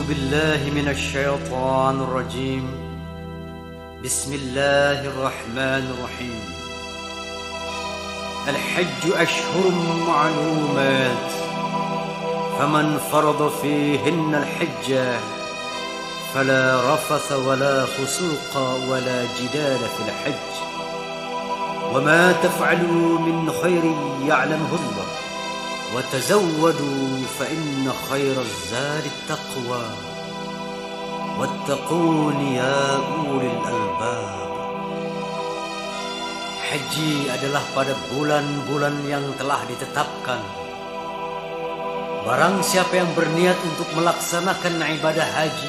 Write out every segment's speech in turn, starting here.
بالله من الشيطان الرجيم. بسم الله الرحمن الرحيم. الحج أشهر معلومات، فمن فرض فيهن الحج فلا رفث ولا فسوق ولا جدال في الحج، وما تفعلوا من خير يعلمه الله، وتزودوا فإن خير الزاد التقوى، واتقون يا أولي الألباب. Haji adalah pada bulan-bulan yang telah ditetapkan. Barang siapa yang berniat untuk melaksanakan ibadah haji,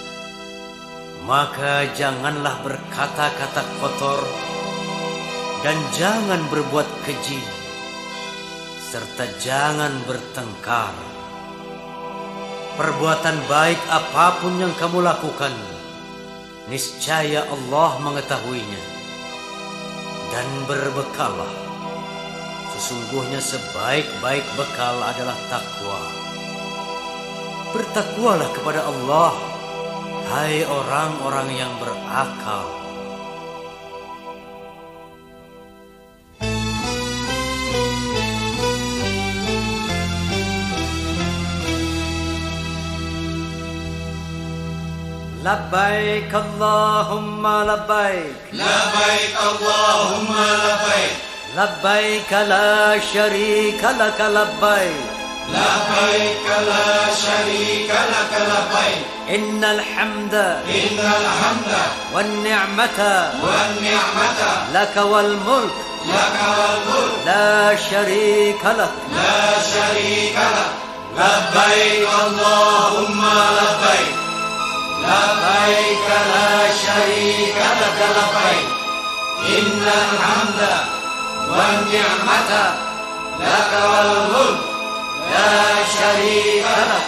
maka janganlah berkata-kata kotor dan jangan berbuat keji, serta jangan bertengkar. Perbuatan baik apapun yang kamu lakukan, niscaya Allah mengetahuinya. Dan berbekallah, sesungguhnya sebaik-baik bekal adalah takwa. Bertakwalah kepada Allah, hai orang-orang yang berakal. Labbaik Allahumma labbaik, labbaik Allahumma labbaik, labbaik la syarika laka labbaik, labbaik la syarika laka labbaik. Innal hamda wan ni'mata laka wal mulk la syarika lak. Labbaik Allahumma labbaik, labbaik la syarika laka labbaik. Innal hamda wan ni'mata laka wal mulk la syarika lak.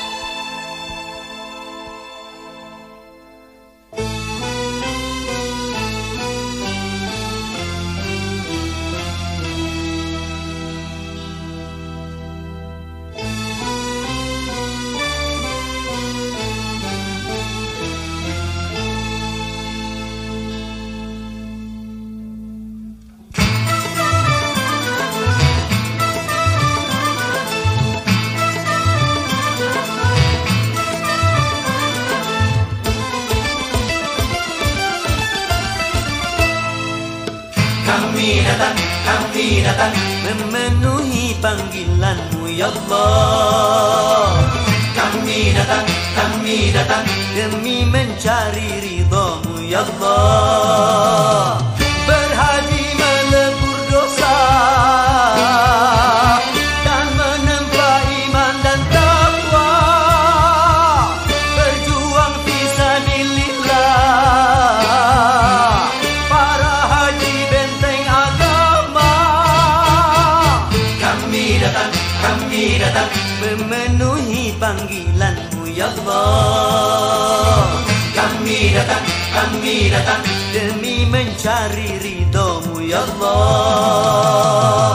Kami datang memenuhi panggilan-Mu ya Allah. Kami datang demi mencari ridha-Mu ya Allah. Berhaji melebur dosa dan menempa iman dan takwa, berjuang fisabilillah. Para haji benteng agama. Kami datang memenuhi panggilan-Mu ya Allah. Kami datang demi mencari ridha-Mu ya Allah.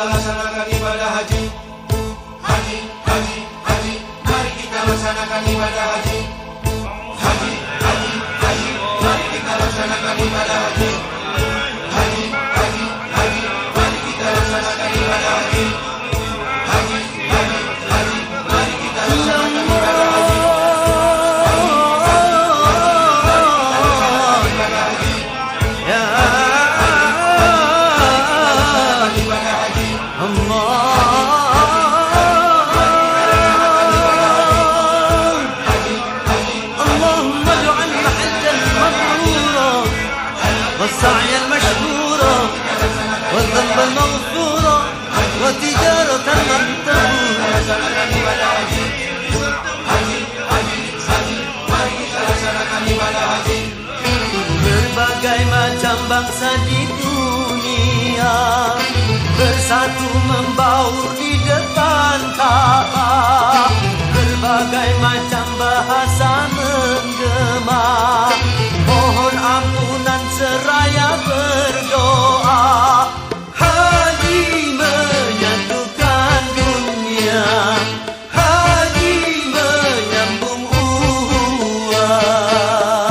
Laksanakan ibadah satu membaur di depan Ka'bah. Berbagai macam bahasa menggema, mohon ampunan seraya berdoa. Haji menyatukan dunia, haji menyambung ukhuwah.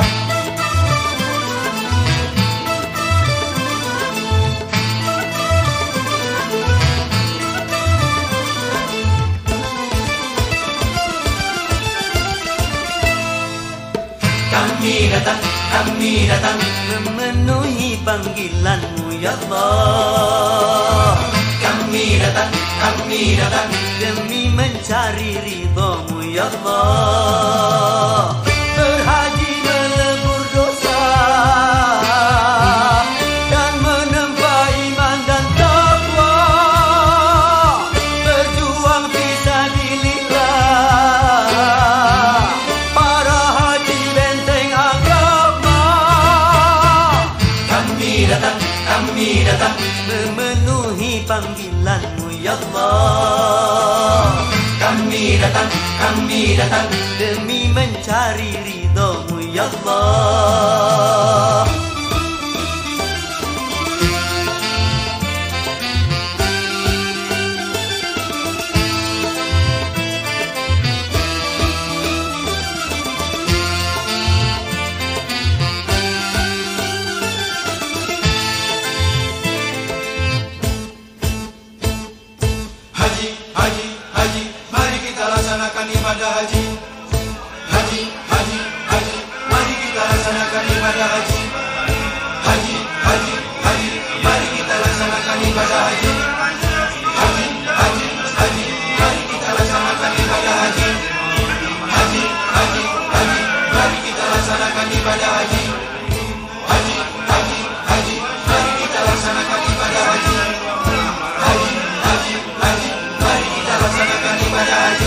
Kami datang memenuhi panggilanmu ya Allah. Kami datang demi mencari ridhamu ya Allah. Berhaji melebur dosa dan menempa iman dan taqwa, berjuang fisabilillah. Para haji benteng agama. Kami datang memenuhi panggilanmu ya Allah. Kami datang demi mencari ridhamu ya Allah. Haji, mari kita laksanakan ibadah haji. Haji, mari kita laksanakan ibadah haji. Haji, mari kita laksanakan ibadah haji. Haji, mari kita laksanakan ibadah haji. Haji, mari kita laksanakan ibadah haji. Haji, mari kita laksanakan ibadah haji. Haji, mari kita laksanakan ibadah haji.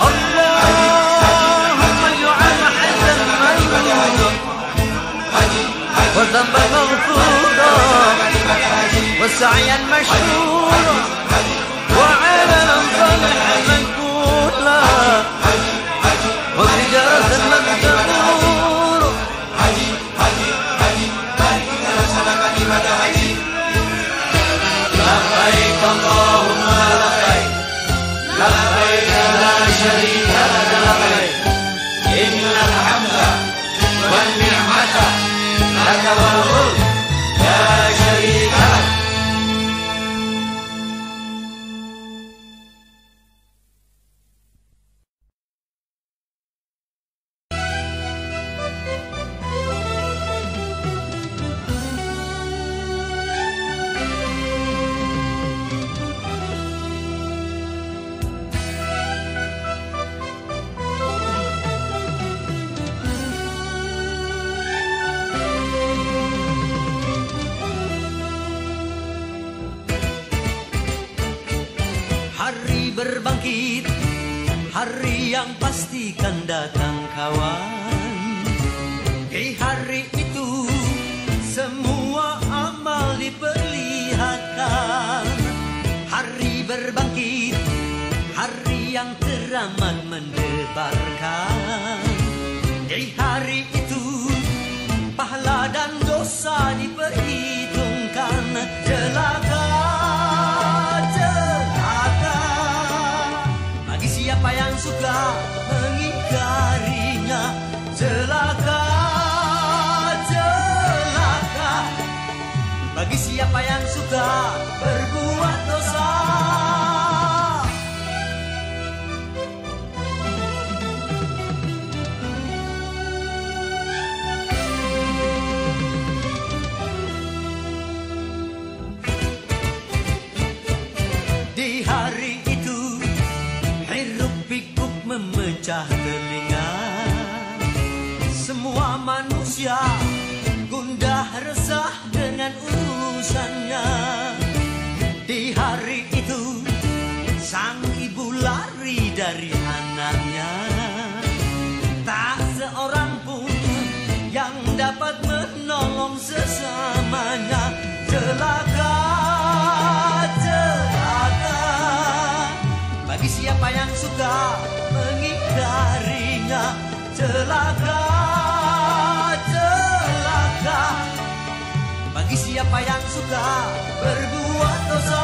Allahumma yu'al hasan maghfura wa dhanban maghfura wa sa'yan mashkura wa 'amalan salihan maqbula wa tijaratan lan tabur. Haji, mari kita laksanakan ibadah haji. Labbaik Allahumma labbaik, labbaik la syarika lak labbaik, innal hamda wan ni'mata laka wal mulk la syarika lak. Hari berbangkit, hari yang pastikan datang kawan. Di hari itu semua amal diperlihatkan. Hari berbangkit, hari yang teramat mendebarkan. Di hari itu pahala dan dosa diperhitungkan. Celaka siapa yang suka mengingkarinya. Celaka bagi siapa yang suka berbuat dosa. Di hari itu hiruk-pikuk memecah telinga. Semua manusia gundah resah dengan urusannya. Di hari itu sang ibu lari dari anaknya. Tak seorang pun yang dapat menolong sesamanya. Celaka Bagi siapa yang suka mengingkarinya, celaka, celaka. Bagi siapa yang suka berbuat dosa.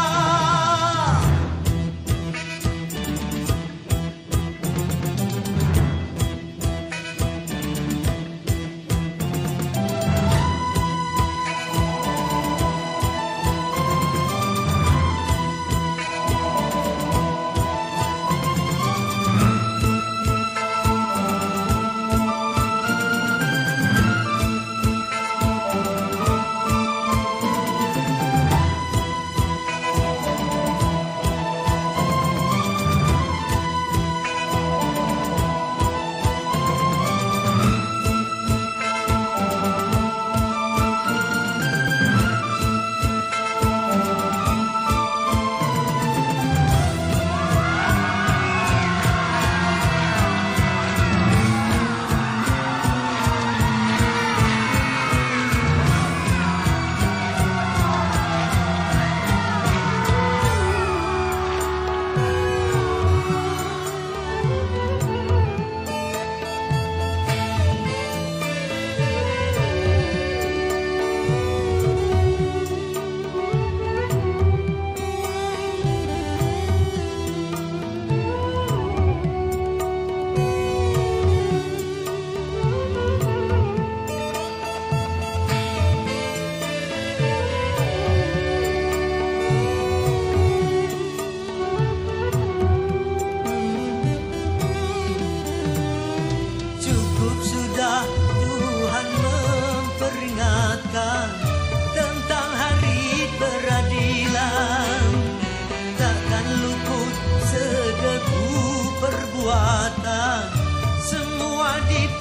Tuhan memperingatkan tentang hari peradilan. Takkan luput sedebu perbuatan, semua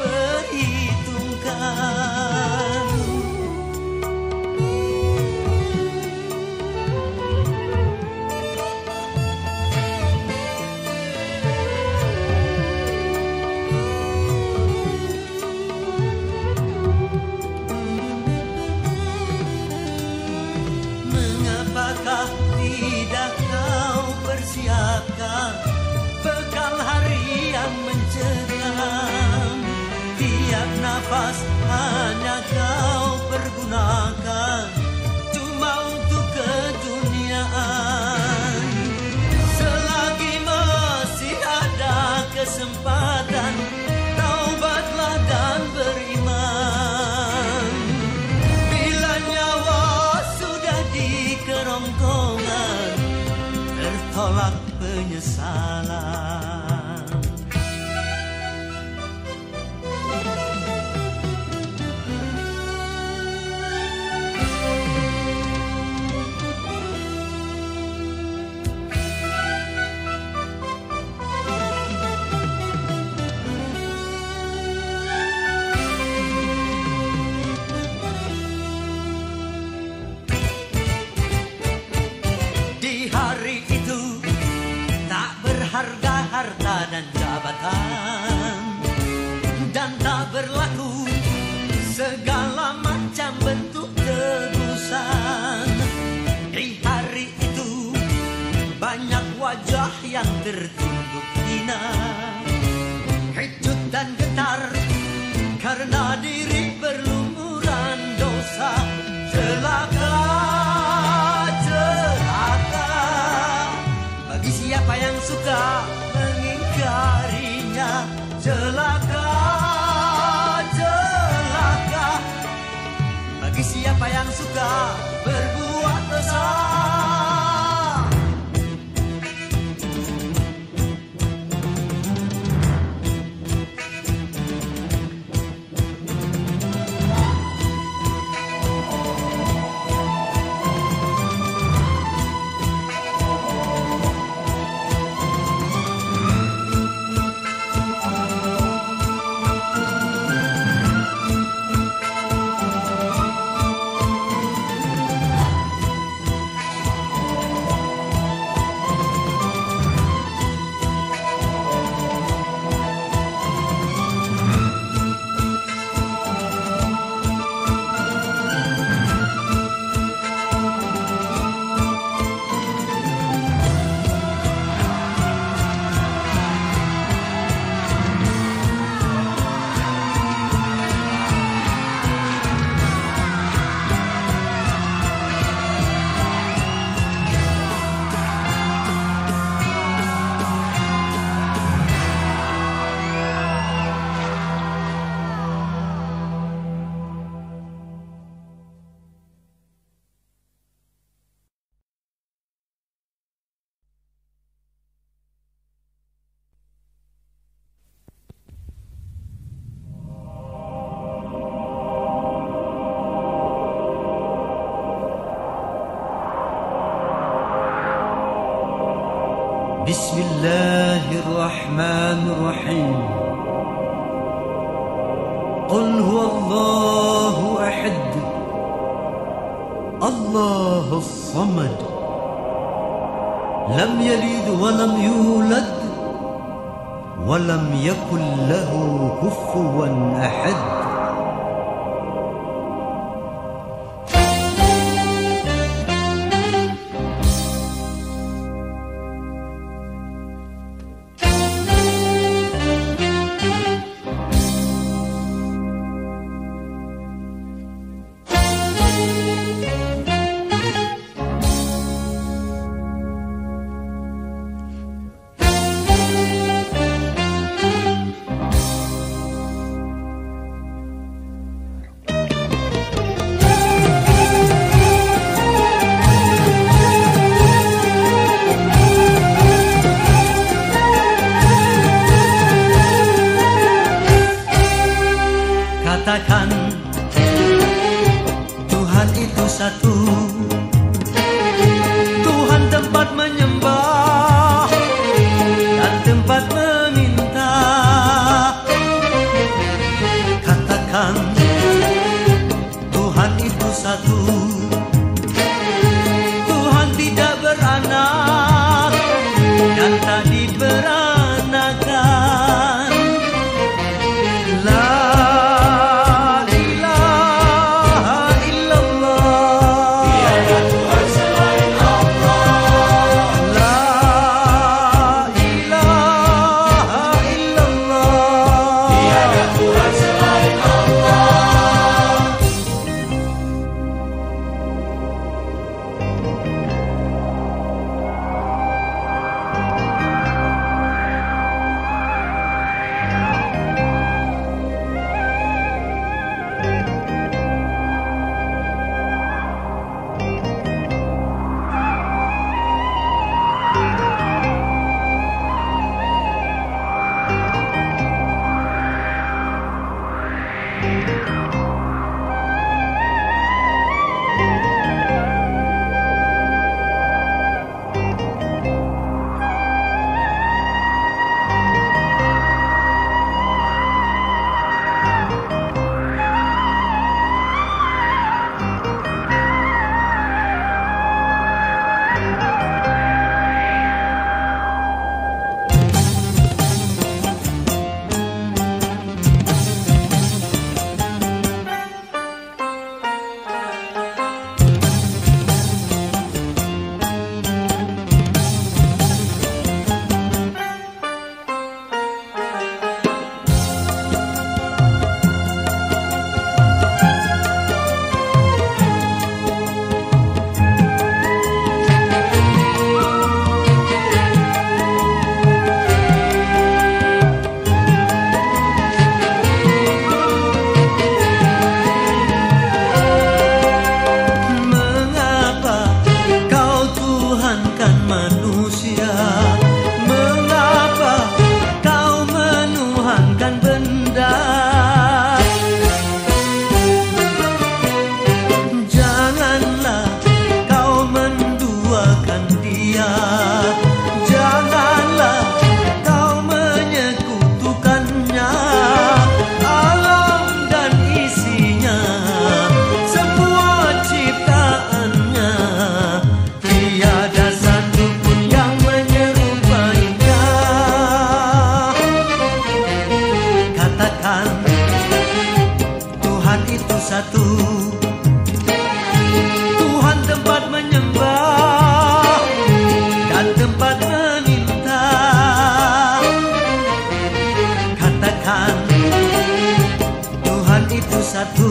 diperhitungkan. Apakah tidak kau persiapkan bekal hari yang mencekam? Tiap nafas hanya kau pergunakan cuma untuk keduniaan. Selagi masih ada kesempatan, taubatlah dan beriman. Bila nyawa sudah di kerongkongan, tertolak penyesalan. Harga harta dan jabatan, dan tak berlaku segala macam bentuk tebusan. Di hari itu banyak wajah yang tertunduk hina, kecut dan getar karena diri berlumuran dosa. Celaka, celaka bagi siapa yang suka mengingkarinya. Celaka, celaka bagi siapa yang suka berbuat dosa. Bismillahirrahmanirrahim. Qul huwallahu ahad, Allahus samad, lam yalid wa lam yulad wa lam yakul lahu kufuwan ahad. Katakan Tuhan itu satu, Tuhan tempat menyembah dan tempat meminta. Katakan Tuhan itu satu, Tuhan tidak beranak dan tak diberanakan. Satu, Tuhan tempat menyembah dan tempat meminta. Katakan Tuhan itu satu,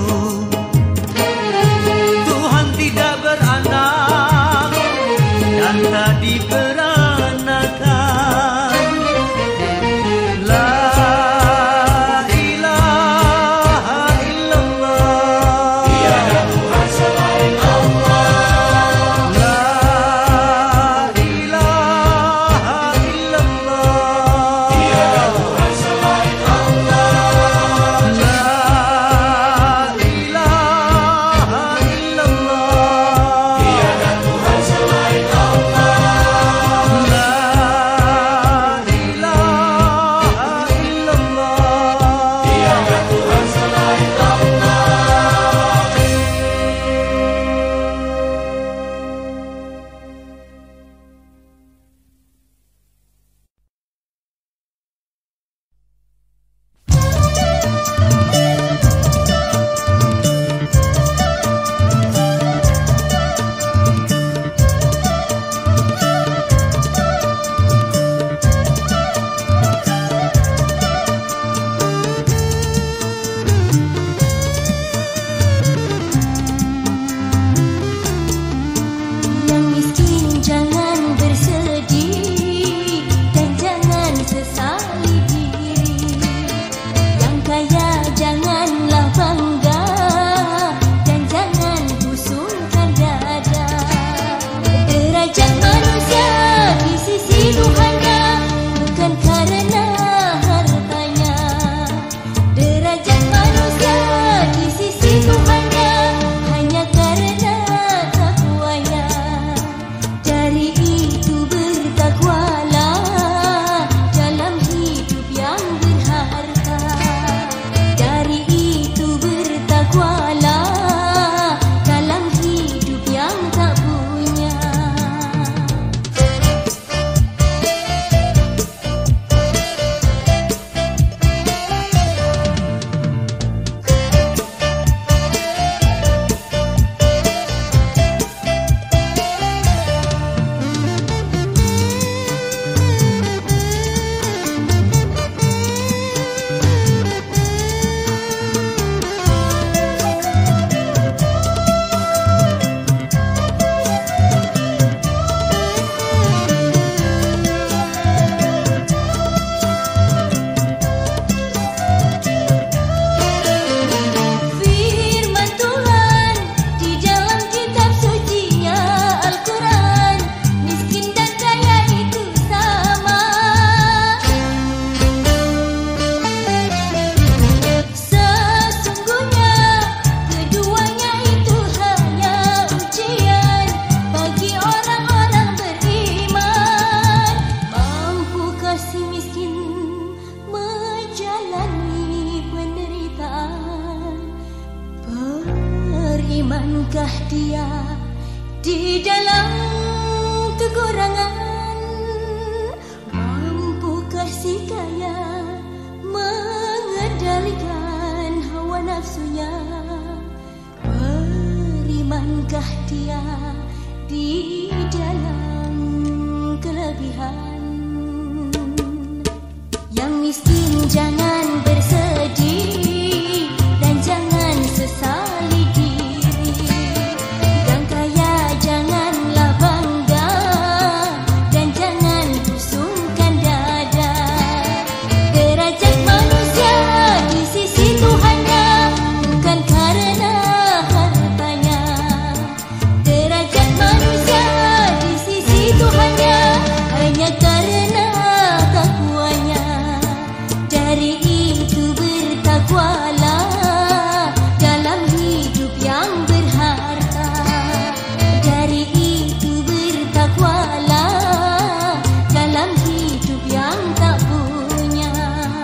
Tuhan tidak beranak dan tak diberanakan. Berimankah dia di dalam kekurangan? Mampukah si kaya mengendalikan hawa nafsunya? Berimankah dia di dalam kelebihan? Yang miskin jangan bersedih dan jangan sesali diri. Yang kaya janganlah bangga dan jangan pusungkan dada. Derajat manusia di sisi Tuhannya bukan karena hartanya. Derajat manusia di sisi Tuhannya hanya karena takwanya. Dari itu bertakwalah dalam hidup yang berharta. Dari itu bertakwalah dalam hidup yang tak punya.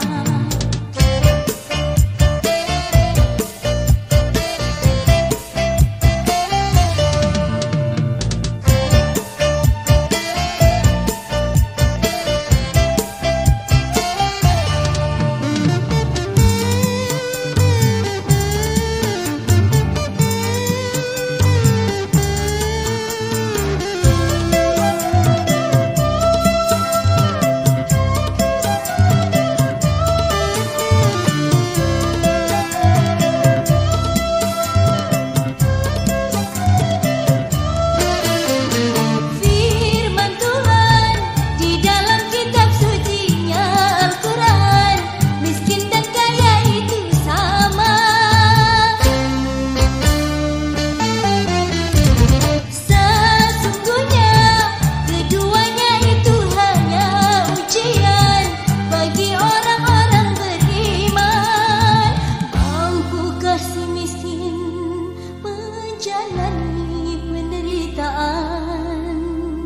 Firman Tuhan di dalam kitab sucinya Al-Quran, miskin dan kaya itu sama. Sesungguhnya keduanya itu hanya ujian bagi orang-orang beriman. Mampukah si miskin menjalani penderitaan?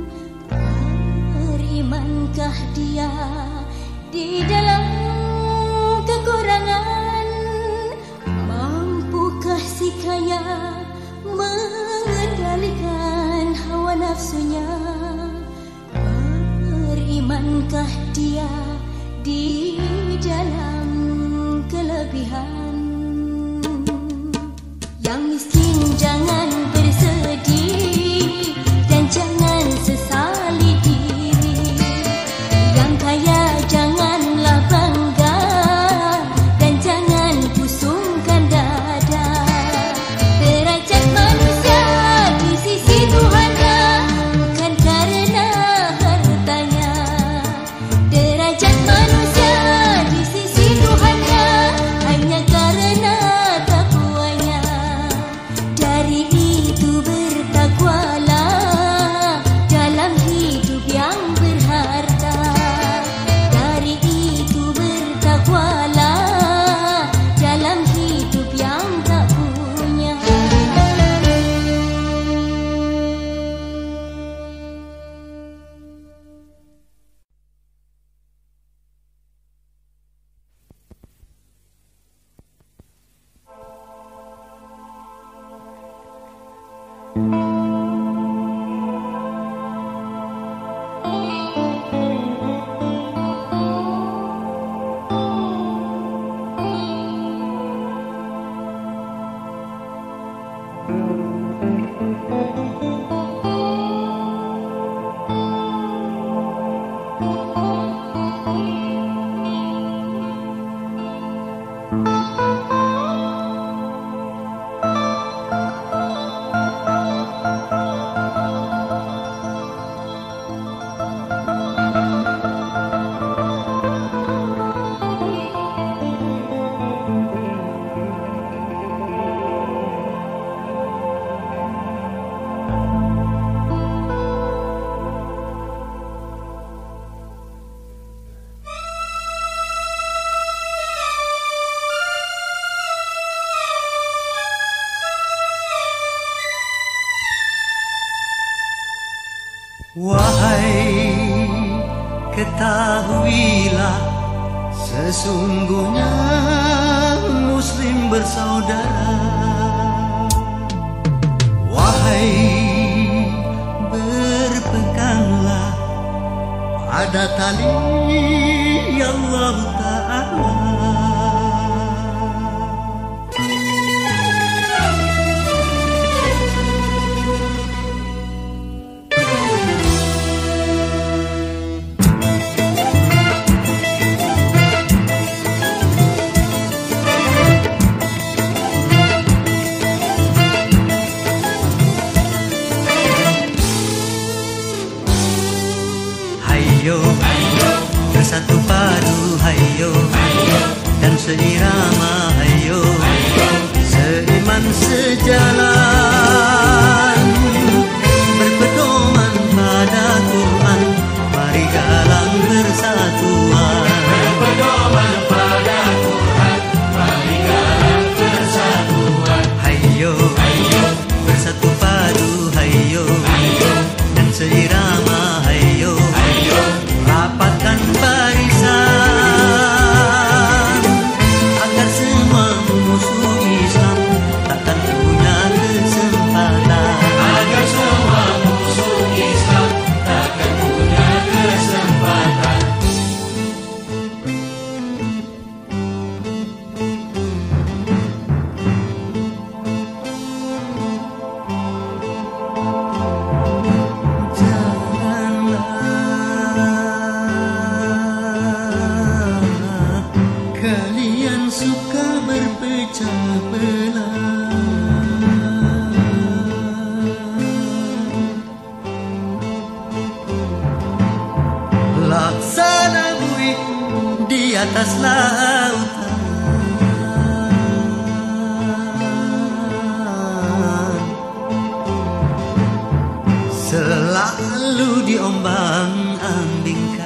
Berimankah dia di dalam kekurangan? Mampukah si kaya mengendalikan hawa nafsunya? Berimankah dia di dalam kelebihan? Yang miskin jangan bersedih dan jangan sesali diri. Yang kaya janganlah bangga dan jangan pusungkan dada. Derajat manusia di sisi Tuhannya bukan karena hartanya. Derajat manusia di sisi Tuhannya hanya karena takwanya. Dari itu bertakwalah dalam hidup yang berharta. Dari itu bertakwalah dalam hidup yang tak punya. Wahai ketahuilah, sesungguhnya Muslim bersaudara. Hai, berpeganglah pada tali Allah Ta'ala. Hayo, bersatu padu hayo, dan seirama hayo, seiman sejalan, berpedoman pada Quran, mari galang persatuan. Berpedoman pada Quran, mari galang persatuan. Hayo, bersatu padu hayo, dan seirama hayo, rapatkan barisan agar semua musuh Islam takkan punya kesempatan. Agar semua musuh Islam takkan punya kesempatan. Janganlah kalian suka berpecah belah. Laksana buih di atas lautan, selalu diombang-ambingkan.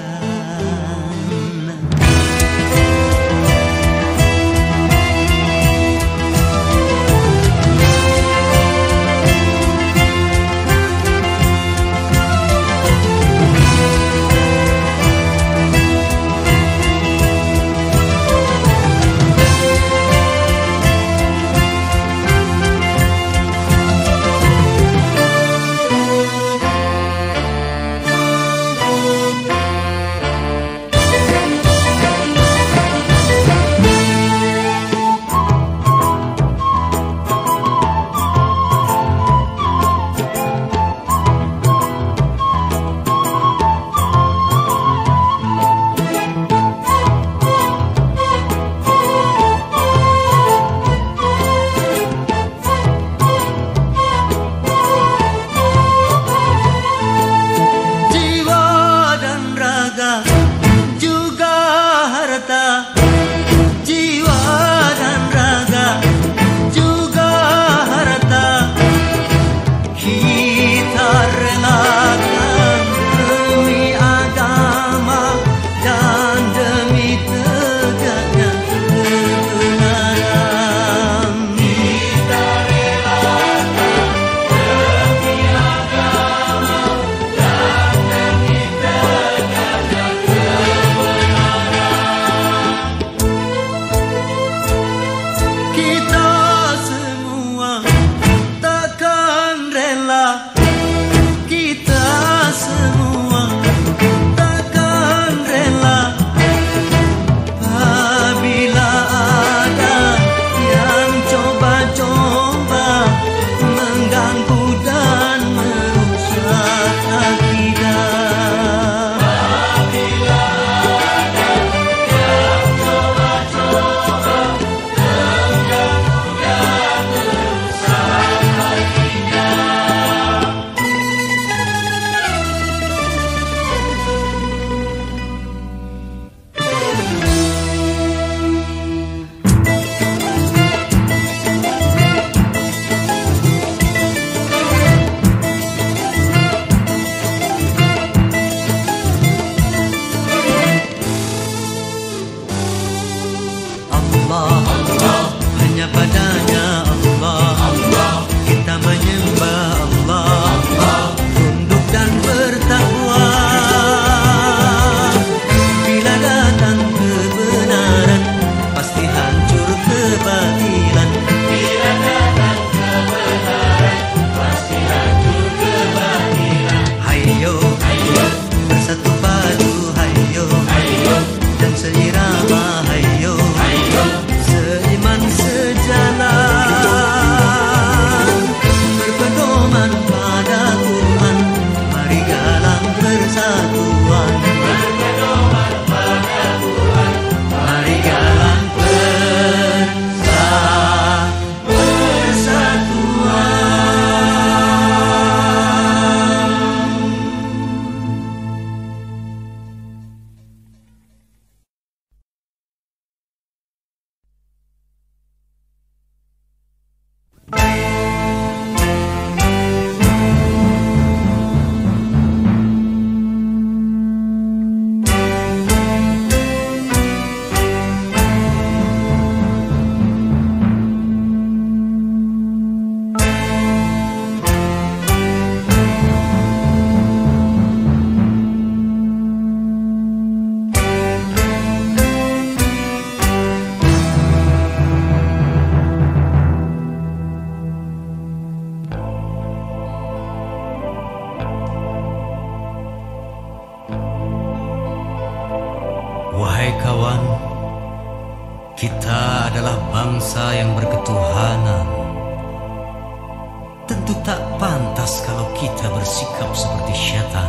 Kita adalah bangsa yang berketuhanan. Tentu tak pantas kalau kita bersikap seperti syaitan.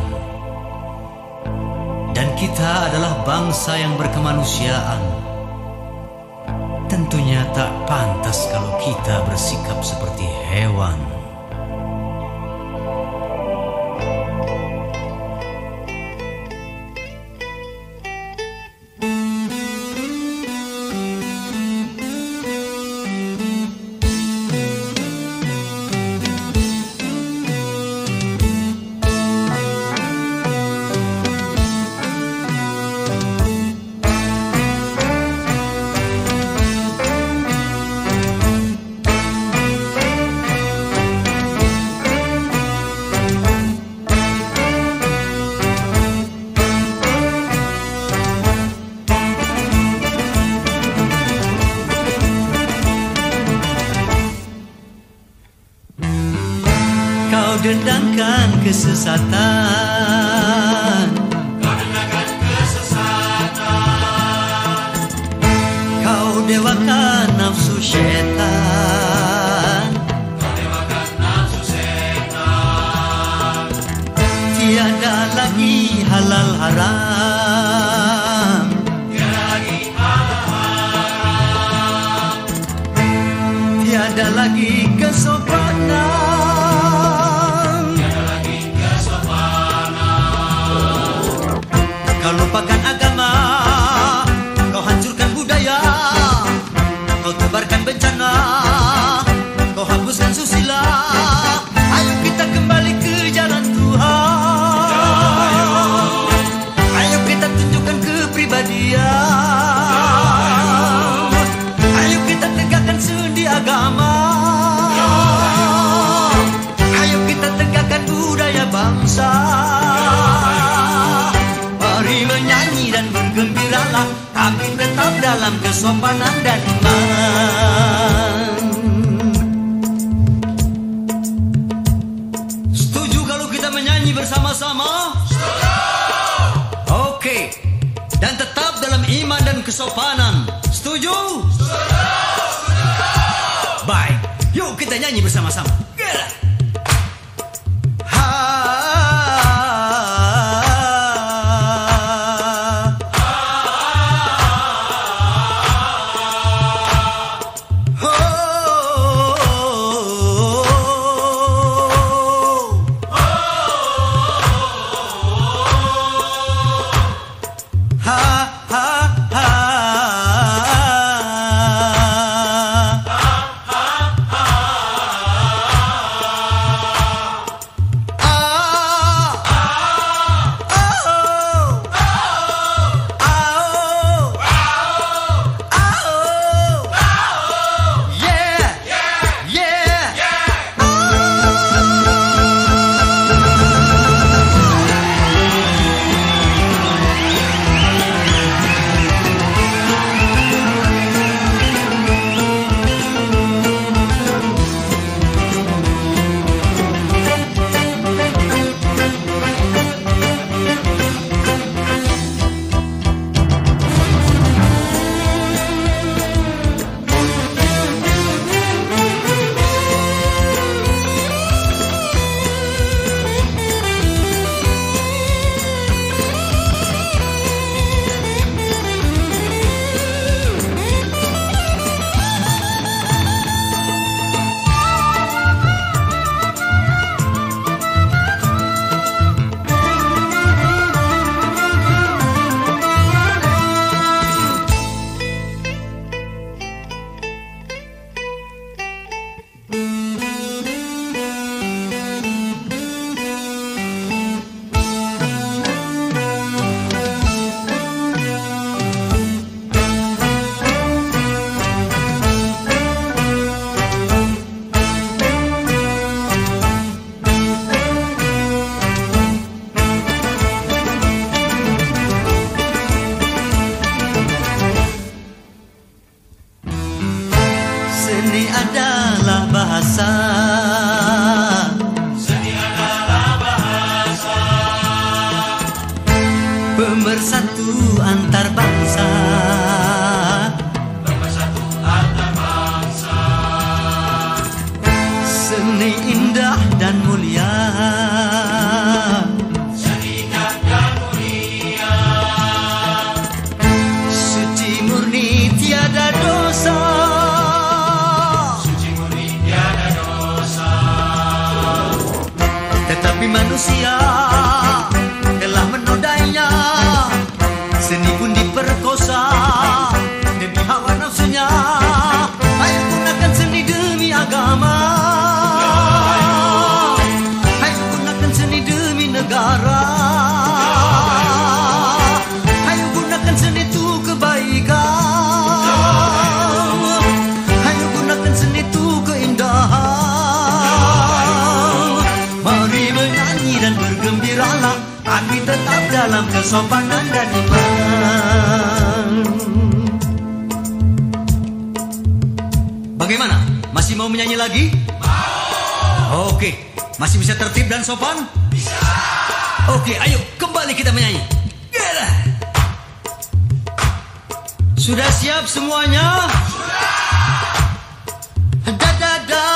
Dan kita adalah bangsa yang berkemanusiaan. Tentunya tak pantas kalau kita bersikap seperti hewan. Kau dendangkan kesesatan, kau dewakan nafsu syaitan, tiada lagi halal haram, tiada lagi kesopanan. Kau lupakan agama, kau hancurkan budaya, kau tebarkan bencana, kau hapuskan susila. Ayo kita kembali ke jalan Tuhan. Ayo kita tunjukkan kepribadian. Ayo kita tegakkan sendi agama. Ayo kita tegakkan budaya bangsa. Mari menyanyi dan bergembiralah, tapi tetap dalam kesopanan dan iman. Setuju kalau kita menyanyi bersama-sama? Setuju! Oke. Dan tetap dalam iman dan kesopanan. Setuju? Setuju! Baik, yuk kita nyanyi bersama-sama. bahasa. Seni adalah bahasa Pemersatu antar bangsa. pemersatu manusia telah menodainya. Seni pun diperkosa demi hawa nafsunya. Ayo gunakan seni demi agama. Ayo gunakan seni demi negara. Ayo gunakan seni itu kebaikan. Ayo gunakan seni itu keindahan. Mari menyanyi dan bergembiralah, kami tetap dalam kesopanan dan iman. Bagaimana? Masih mau menyanyi lagi? Mau. Oke, masih bisa tertib dan sopan? Bisa. Oke, ayo kembali kita menyanyi. Gila. Sudah siap semuanya? Sudah. Da-da-da.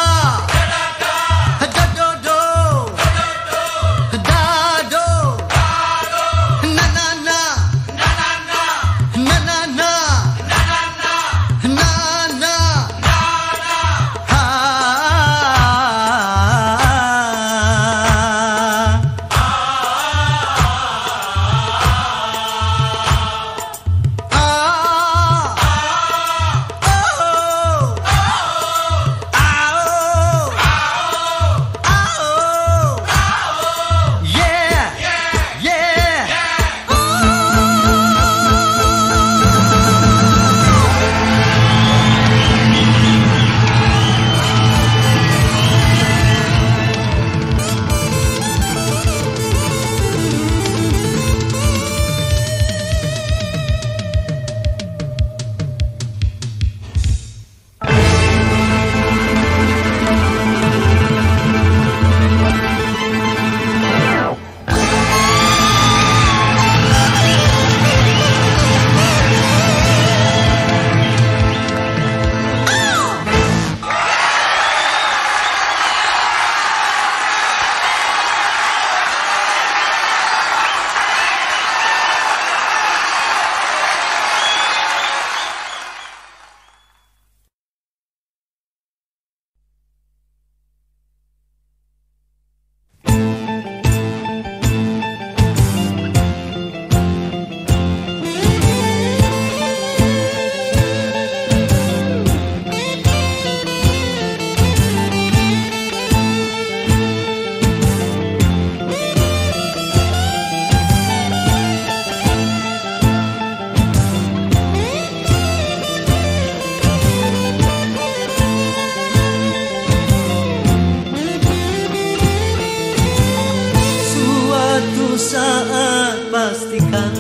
Saat pastikan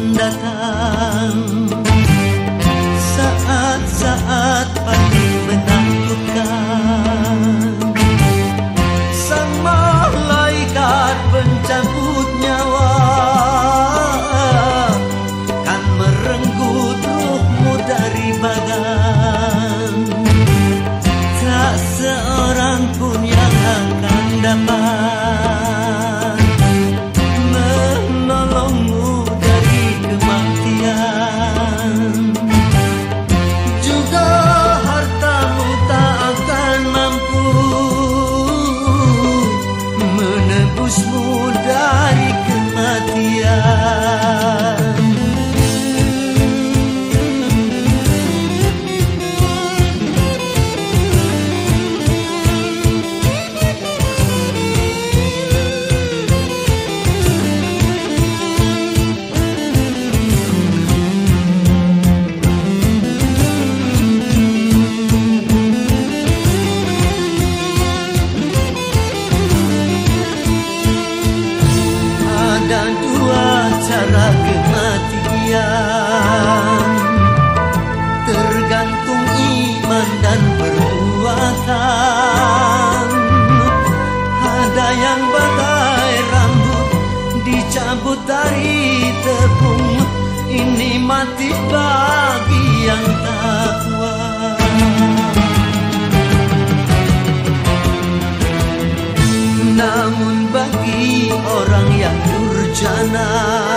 datang, saat-saat paling menakutkan. Sang malaikat pencabut nyawa kan merenggut ruhmu dari badan. Tak seorang pun yang akan dapat dari kematian. Juga hartamu tak akan mampu menebusmu dari kematian. Cara kematian tergantung iman dan perbuatan. Ada yang bagai rambut dicabut dari tepung, ini mati bagi yang takwa. Namun bagi orang yang durjana,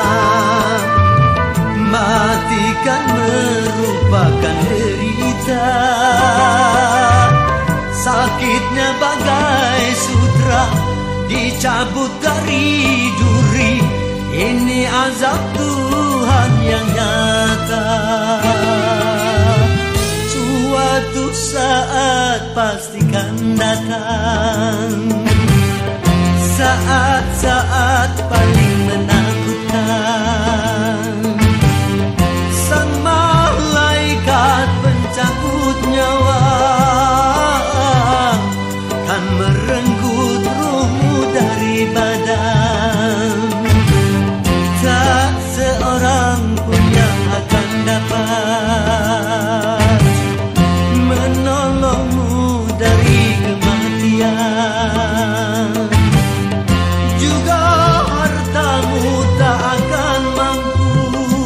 mati kan merupakan derita. Sakitnya bagai sutra di dicabut dari duri. Ini azab Tuhan yang nyata. Suatu saat pastikan datang, saat-saat paling menakutkan. Sang malaikat pencabut nyawa kan merenggut ruhmu dari badan. Tak seorang pun yang akan dapat menolongmu dari kematian. Juga hartamu tak akan mampu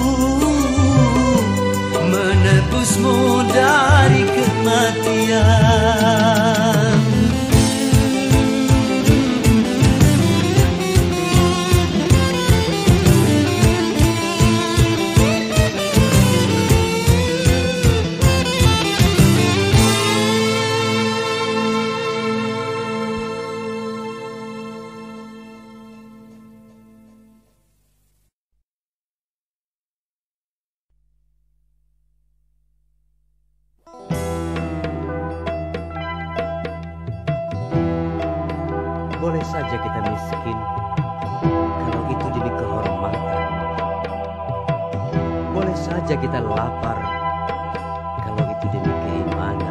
menebusmu dari kematian. Boleh saja kita miskin kalau itu demi kehormatan. Boleh saja kita lapar kalau itu demi keimanan.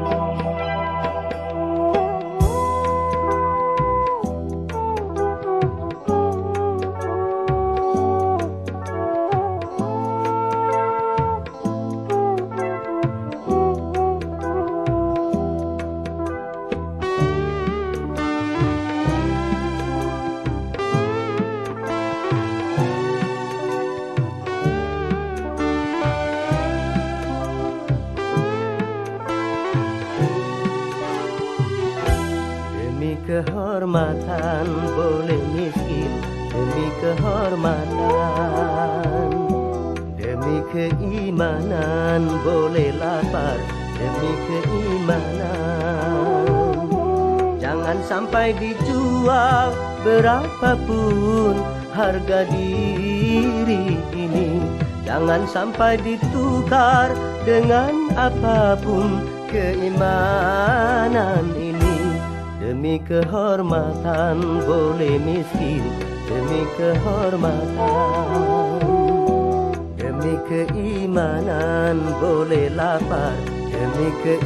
Kehormatan boleh miskin demi kehormatan, demi keimanan boleh lapar demi keimanan. Jangan sampai dijual berapapun harga diri ini. Jangan sampai ditukar dengan apapun keimanan ini. Demi kehormatan boleh miskin demi kehormatan, demi keimanan boleh lapar demi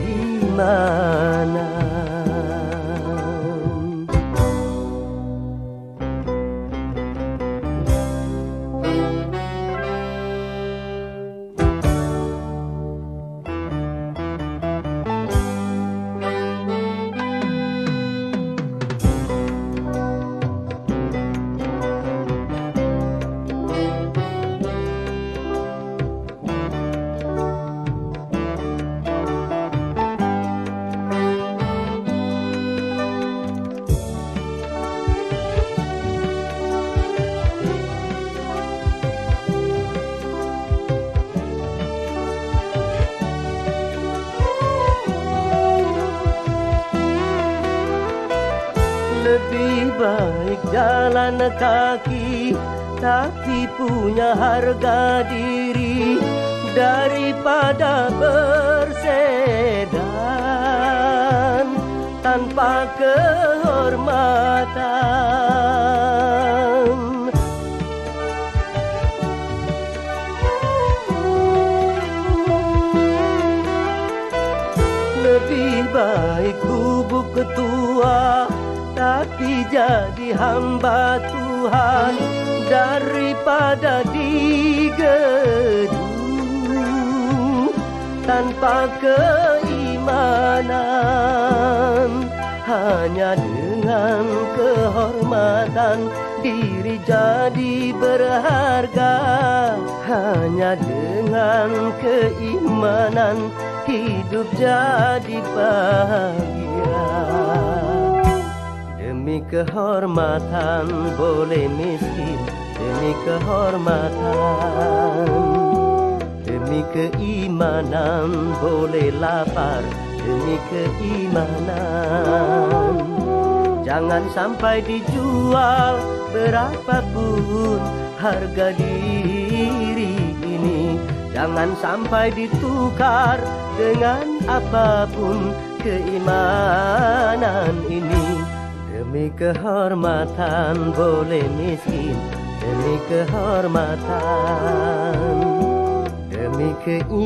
keimanan. Lebih baik jalan kaki tapi punya harga diri daripada bersedan tanpa kehormatan. Lebih baik bubuk ketua tapi jadi hamba Tuhan daripada digedung tanpa keimanan. Hanya dengan kehormatan diri jadi berharga. Hanya dengan keimanan hidup jadi bahagia. Demi kehormatan boleh miskin demi kehormatan, demi keimanan boleh lapar demi keimanan. Jangan sampai dijual berapapun harga diri ini. Jangan sampai ditukar dengan apapun keimanan ini. Demi kehormatan boleh miskin, demi kehormatan. Demi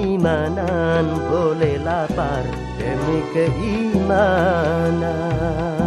keimanan boleh lapar, demi keimanan.